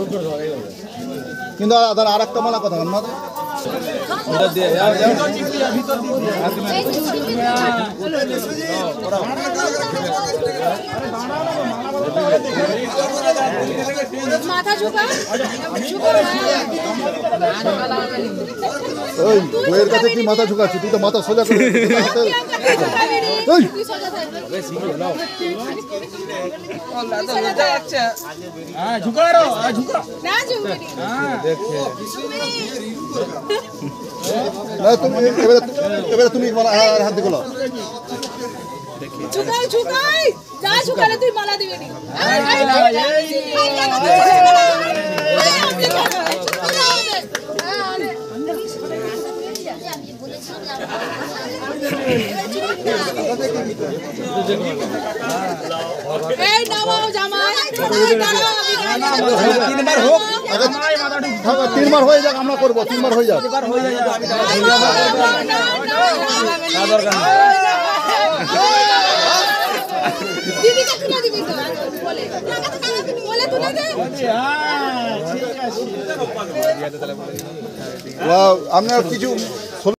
কিন্তু দাদা আর একটা মালা কথা না মাথা ঝুঁকা ওই বইয়ের কাছে কি মাথা ঝুঁকাচ্ছি তুই তো মাথা সোজা করে এবারে তুমি হাত দিকে ঝুঁকাই ঝুঁকাই যা ঝুঁকালে তুই মালা দিবি নি এই নামাও জামাই তিনবার হয়ে যাক আমরা করবো তিনবার হয়ে যাক দিদিকে তুলে দিবি তো বলে বলে তুলে দে আপনার কিছু